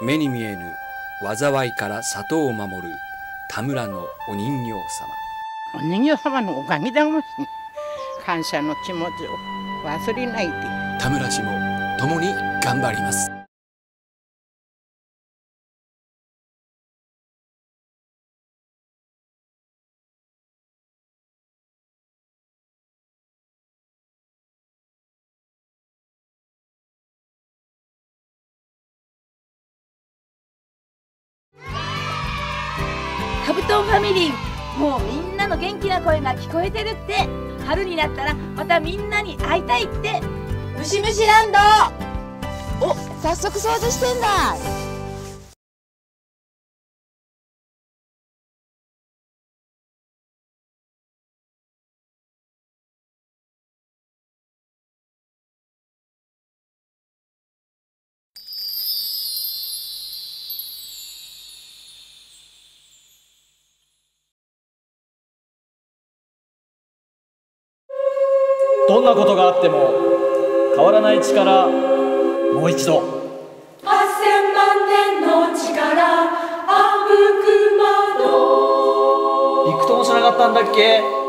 目に見えぬ災いから里を守る田村のお人形様。 お人形様のおかげだもん。感謝の気持ちを忘れないで。 田村氏も共に頑張ります。 カブトンファミリー、もうみんなの元気な声が聞こえてるって。春になったらまたみんなに会いたいって。ムシムシランド、お、早速掃除してんだ。 どんなことがあっても変わらない力、もう一度。 8000万年の力、あぶくまの。 びくともしなかったんだっけ。